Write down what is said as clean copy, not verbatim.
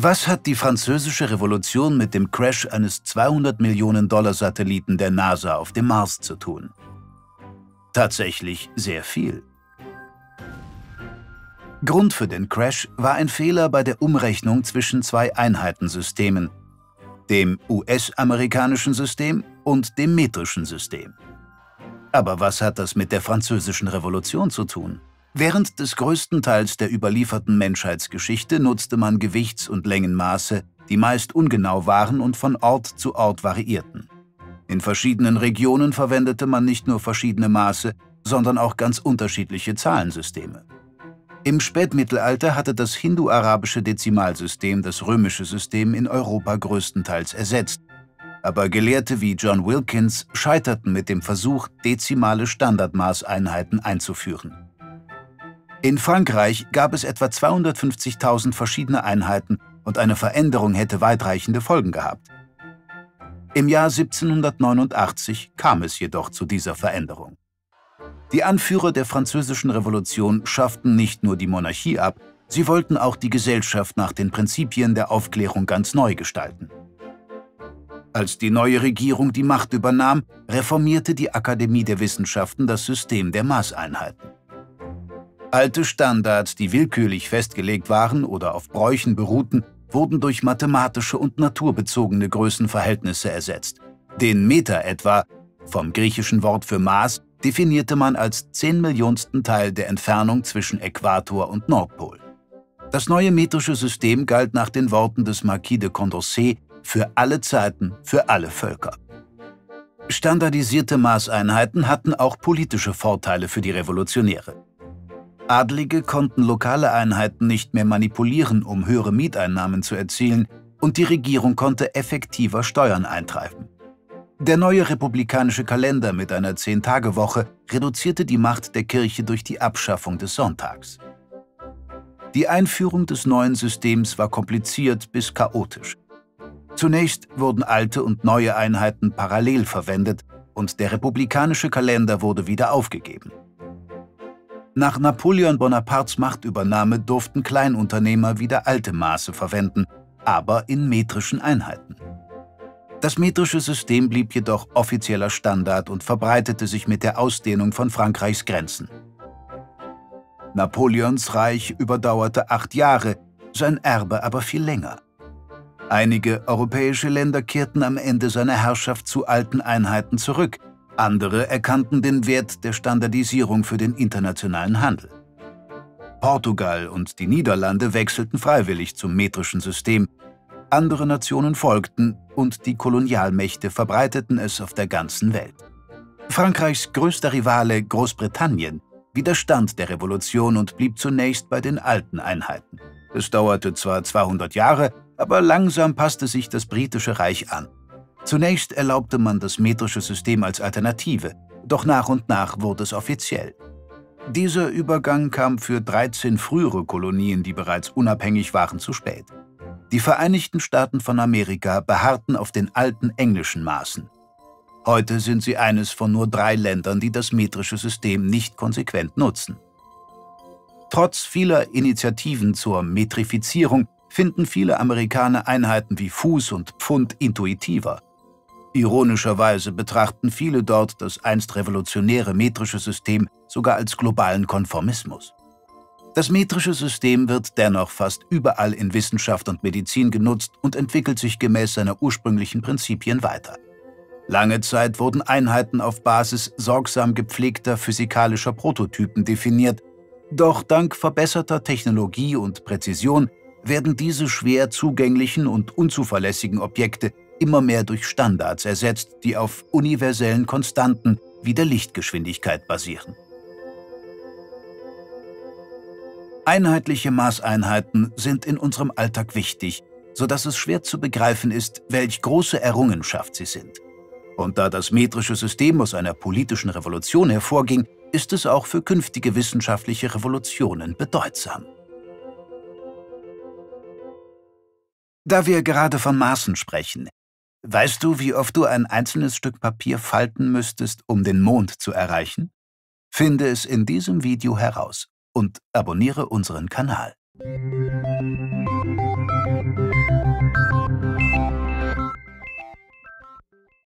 Was hat die Französische Revolution mit dem Crash eines 200 Millionen $ Satelliten der NASA auf dem Mars zu tun? Tatsächlich sehr viel. Grund für den Crash war ein Fehler bei der Umrechnung zwischen zwei Einheitensystemen, dem US-amerikanischen System und dem metrischen System. Aber was hat das mit der Französischen Revolution zu tun? Während des größten Teils der überlieferten Menschheitsgeschichte nutzte man Gewichts- und Längenmaße, die meist ungenau waren und von Ort zu Ort variierten. In verschiedenen Regionen verwendete man nicht nur verschiedene Maße, sondern auch ganz unterschiedliche Zahlensysteme. Im Spätmittelalter hatte das hindu-arabische Dezimalsystem das römische System in Europa größtenteils ersetzt. Aber Gelehrte wie John Wilkins scheiterten mit dem Versuch, dezimale Standardmaßeinheiten einzuführen. In Frankreich gab es etwa 250.000 verschiedene Einheiten und eine Veränderung hätte weitreichende Folgen gehabt. Im Jahr 1789 kam es jedoch zu dieser Veränderung. Die Anführer der Französischen Revolution schafften nicht nur die Monarchie ab, sie wollten auch die Gesellschaft nach den Prinzipien der Aufklärung ganz neu gestalten. Als die neue Regierung die Macht übernahm, reformierte die Akademie der Wissenschaften das System der Maßeinheiten. Alte Standards, die willkürlich festgelegt waren oder auf Bräuchen beruhten, wurden durch mathematische und naturbezogene Größenverhältnisse ersetzt. Den Meter etwa, vom griechischen Wort für Maß, definierte man als 10 Millionenstel Teil der Entfernung zwischen Äquator und Nordpol. Das neue metrische System galt nach den Worten des Marquis de Condorcet für alle Zeiten, für alle Völker. Standardisierte Maßeinheiten hatten auch politische Vorteile für die Revolutionäre. Adlige konnten lokale Einheiten nicht mehr manipulieren, um höhere Mieteinnahmen zu erzielen, und die Regierung konnte effektiver Steuern eintreiben. Der neue republikanische Kalender mit einer 10-Tage-Woche reduzierte die Macht der Kirche durch die Abschaffung des Sonntags. Die Einführung des neuen Systems war kompliziert bis chaotisch. Zunächst wurden alte und neue Einheiten parallel verwendet und der republikanische Kalender wurde wieder aufgegeben. Nach Napoleon Bonapartes Machtübernahme durften Kleinunternehmer wieder alte Maße verwenden, aber in metrischen Einheiten. Das metrische System blieb jedoch offizieller Standard und verbreitete sich mit der Ausdehnung von Frankreichs Grenzen. Napoleons Reich überdauerte 8 Jahre, sein Erbe aber viel länger. Einige europäische Länder kehrten am Ende seiner Herrschaft zu alten Einheiten zurück. Andere erkannten den Wert der Standardisierung für den internationalen Handel. Portugal und die Niederlande wechselten freiwillig zum metrischen System. Andere Nationen folgten und die Kolonialmächte verbreiteten es auf der ganzen Welt. Frankreichs größter Rivale, Großbritannien, widerstand der Revolution und blieb zunächst bei den alten Einheiten. Es dauerte zwar 200 Jahre, aber langsam passte sich das britische Reich an. Zunächst erlaubte man das metrische System als Alternative, doch nach und nach wurde es offiziell. Dieser Übergang kam für 13 frühere Kolonien, die bereits unabhängig waren, zu spät. Die Vereinigten Staaten von Amerika beharrten auf den alten englischen Maßen. Heute sind sie eines von nur 3 Ländern, die das metrische System nicht konsequent nutzen. Trotz vieler Initiativen zur Metrifizierung finden viele Amerikaner Einheiten wie Fuß und Pfund intuitiver. Ironischerweise betrachten viele dort das einst revolutionäre metrische System sogar als globalen Konformismus. Das metrische System wird dennoch fast überall in Wissenschaft und Medizin genutzt und entwickelt sich gemäß seiner ursprünglichen Prinzipien weiter. Lange Zeit wurden Einheiten auf Basis sorgsam gepflegter physikalischer Prototypen definiert, doch dank verbesserter Technologie und Präzision werden diese schwer zugänglichen und unzuverlässigen Objekte immer mehr durch Standards ersetzt, die auf universellen Konstanten wie der Lichtgeschwindigkeit basieren. Einheitliche Maßeinheiten sind in unserem Alltag wichtig, sodass es schwer zu begreifen ist, welch große Errungenschaft sie sind. Und da das metrische System aus einer politischen Revolution hervorging, ist es auch für künftige wissenschaftliche Revolutionen bedeutsam. Da wir gerade von Maßen sprechen, weißt du, wie oft du ein einzelnes Stück Papier falten müsstest, um den Mond zu erreichen? Finde es in diesem Video heraus und abonniere unseren Kanal.